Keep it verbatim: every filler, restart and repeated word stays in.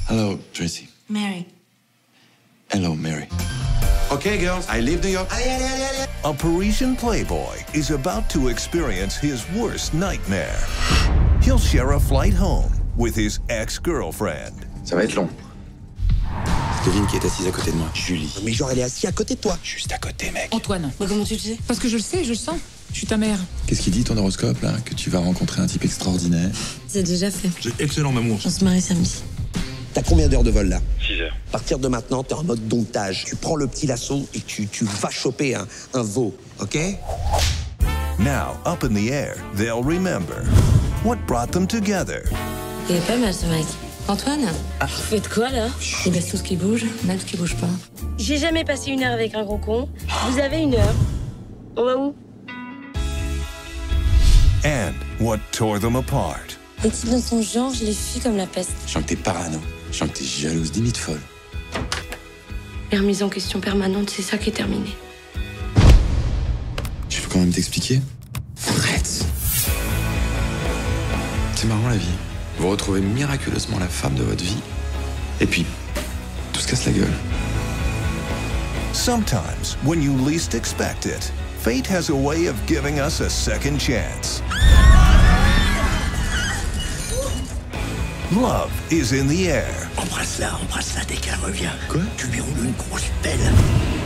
Hello, Tracy. Mary. Hello, Mary. Okay, girls, I leave New York. Allez, allez, allez, allez. A Parisian playboy is about to experience his worst nightmare. He'll share a flight home with his ex-girlfriend. Ça va être long. Ludivine qui est assise à côté de moi. Julie. Mais genre, elle est assise à côté de toi. Juste à côté, mec. Antoine. Mais comment tu le sais? Parce que je le sais, je le sens. Je suis ta mère. Qu'est-ce qu'il dit ton horoscope, là? Que tu vas rencontrer un type extraordinaire? C'est déjà fait. C'est excellent, maman. On se marie samedi. T'as combien d'heures de vol là? six heures. À partir de maintenant, t'es en mode domptage. Tu prends le petit lasso et tu, tu vas choper un, un veau, ok? Now, up in the air, they'll remember what brought them together. Il est pas mal ce mec. Antoine, ah. Vous faites quoi là? Il baisse tout ce qui bouge, même ce qui bouge pas. J'ai jamais passé une heure avec un gros con. Vous avez une heure. On va où? And what tore them apart. Les types dans ton genre, je les fuis comme la peste. Je sens que t'es parano. Je sens que t'es jalouse, limite folle. Les remises en question permanente, c'est ça qui est terminé. Je peux quand même t'expliquer? Arrête. C'est marrant la vie. Vous retrouvez miraculeusement la femme de votre vie, et puis tout se casse la gueule. Sometimes, when you least expect it, fate has a way of giving us a second chance. Love is in the air. Embrasse-la, embrasse-la dès qu'elle revient. Quoi? Tu lui roules une grosse pelle.